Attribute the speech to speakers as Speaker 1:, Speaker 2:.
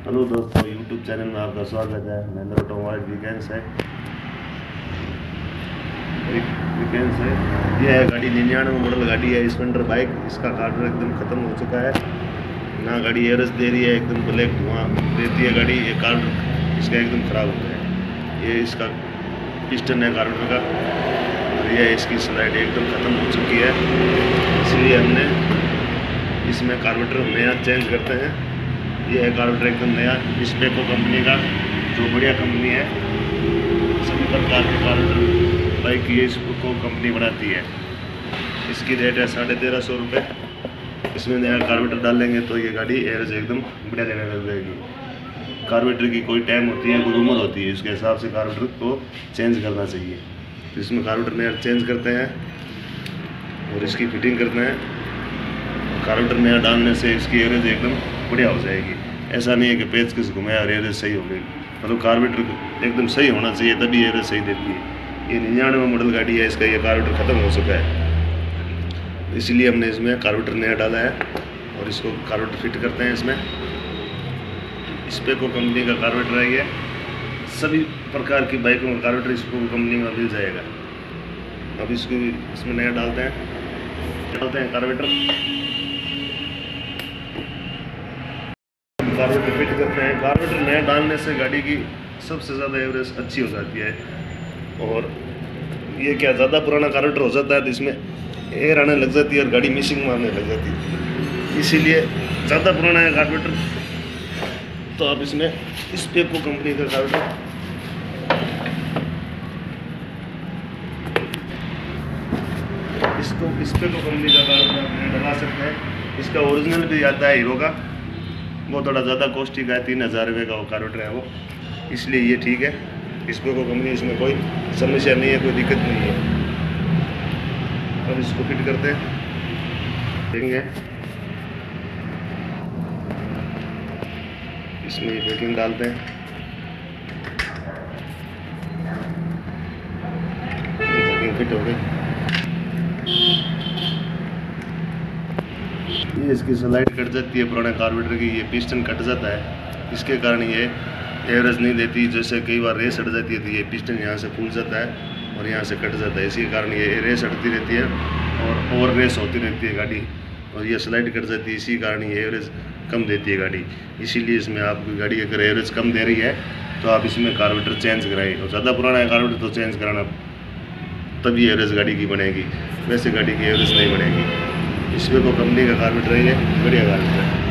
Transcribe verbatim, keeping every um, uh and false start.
Speaker 1: Hello दोस्तों, YouTube channel में आपका स्वागत है। महिंद्रा ऑटोमोबाइल वीकेंड्स है वीकेंड्स है ये है गाड़ी, निन्यानवे मॉडल गाड़ी है, स्प्लेंडर बाइक। इसका कार्बोरेटर एकदम ख़त्म हो चुका है ना, गाड़ी एवरेज दे रही है, एकदम ब्लैक धुआं देती है गाड़ी। ये कार्बोरेटर इसका एकदम ख़राब हो गया है। ये इसका पिस्टन है कार्बोरेटर का, और ये इसकी स्लाइड एकदम ख़त्म हो चुकी है, इसलिए हमने इसमें कार्बोरेटर नया चेंज करते हैं। ये है कार्बोरेटर एकदम नया, स्पेको कंपनी का, जो बढ़िया कंपनी है। सभी प्रकार के कार्बोरेटर बाइक ये स्पेको कंपनी बनाती है। इसकी रेट है साढ़े तेरह सौ रुपये। इसमें नया कार्बोरेटर डालेंगे तो ये गाड़ी एवरेज एकदम बढ़िया देने लग जाएगी। कार्बोरेटर की कोई टाइम होती है, कोई उम्र होती है, उसके हिसाब से कार्बोरेटर को चेंज करना चाहिए। तो इसमें कार्बोरेटर नया चेंज करते हैं और इसकी फिटिंग करते हैं। कार्बोरेटर नया डालने से इसकी एवरेज एकदम बढ़िया हो जाएगी। ऐसा नहीं है कि पेच किस घुमाया और एवरेज सही हो गई, मतलब कार्बोरेटर एकदम सही होना चाहिए, तभी एवरेज सही देती है। ये निन्यानवे मॉडल गाड़ी है, इसका ये कार्बोरेटर ख़त्म हो चुका है, इसलिए हमने इसमें कार्बोरेटर नया डाला है और इसको कार्बोरेटर फिट करते हैं। इसमें स्पेको कंपनी का कार्बोरेटर है। ये सभी प्रकार की बाइकों में कार्बोरेटर स्पेको कंपनी में मिल जाएगा। अब इसको इसमें नया डालते हैं डालते हैं कार्बोरेटर कार्बोरेटर फिट करते हैं। कार्बोरेटर नया डालने से गाड़ी की सबसे ज़्यादा एवरेज अच्छी हो जाती है। और ये क्या, ज़्यादा पुराना कार्बोरेटर हो जाता है तो इसमें एयर आने लग जाती है और गाड़ी मिसिंग मारने लग जाती है। इसीलिए ज़्यादा पुराना है कार्बोरेटर तो आप इसमें स्पेको कंपनी का कार्बोरेटर इसको स्पेको कंपनी का कार्बोरेटर डला सकते हैं। इसका ओरिजिनल भी आता है हीरो का, वो थोड़ा ज़्यादा कॉस्टिक है, तीन हज़ार रुपये का वो कार्बोरेटर है वो, इसलिए ये ठीक है। स्पेको कंपनी, इसमें कोई समस्या नहीं है, कोई दिक्कत नहीं है। अब इसको फिट करते हैं, देखेंगे इसमें ये पैकिंग डालते हैं, पैकिंग फिट हो गई। ये इसकी स्लाइड कट जाती है पुराने कार्बोरेटर की, ये पिस्टन कट जाता है, इसके कारण ये एवरेज नहीं देती। जैसे कई बार रेस हट जाती है तो ये पिस्टन यहाँ से फूल जाता है और यहाँ से कट जाता है, इसी कारण ये रेस हटती रहती है और ओवर रेस होती रहती है गाड़ी, और ये स्लाइड कट जाती है, इसी कारण ये एवरेज कम देती है गाड़ी। इसीलिए इसमें आपकी गाड़ी अगर एवरेज कम दे रही है तो आप इसमें कार्बोरेटर चेंज कराइए, और ज़्यादा पुराना है कार्बोरेटर तो चेंज कराना, तभी एवरेज गाड़ी की बनेगी, वैसे गाड़ी की एवरेज नहीं बनेगी। स्पेको कंपनी का कार्बोरेटर है, ये बढ़िया कार्बोरेटर है।